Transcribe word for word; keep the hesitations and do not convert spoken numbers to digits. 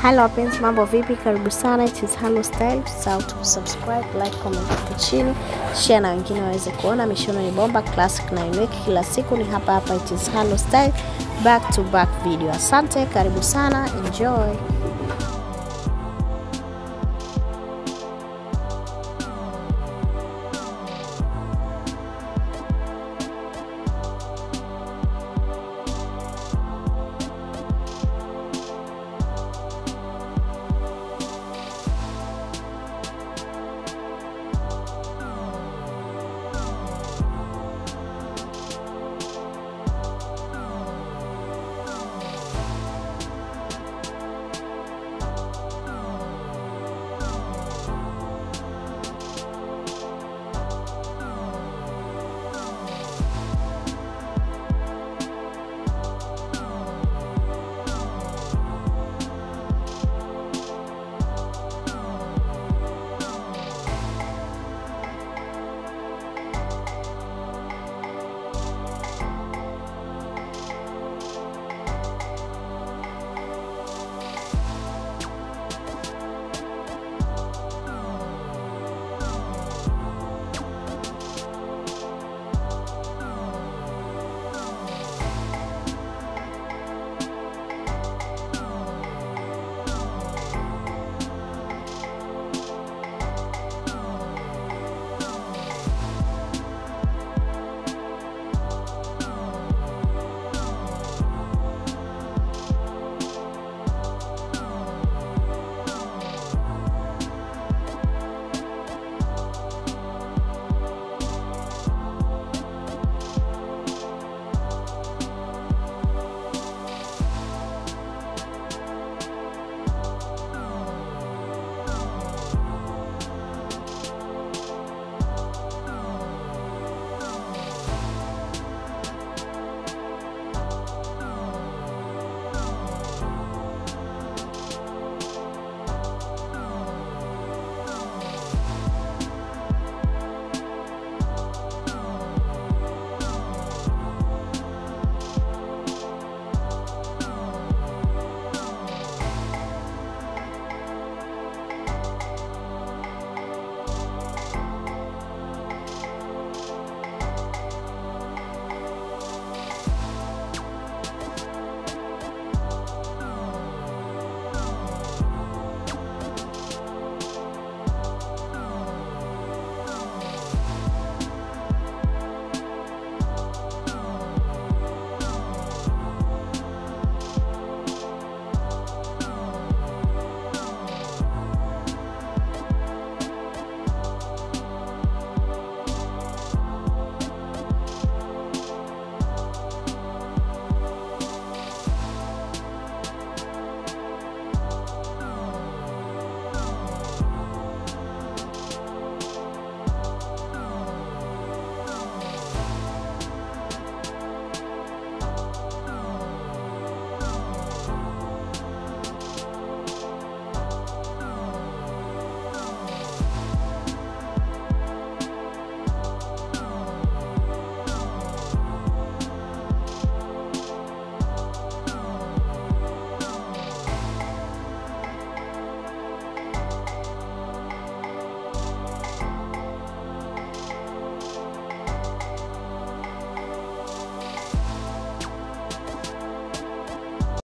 Hello wapenzi, mambo vipi? Karibu sana, it is Halo Style. Usisahau to subscribe, like, comment hapo chini, share na wengine waweze kuona. Mishono ni bomba, classic na unique, kila siku ni hapa hapa. It is Halo Style, back to back video. Asante, karibu sana, enjoy.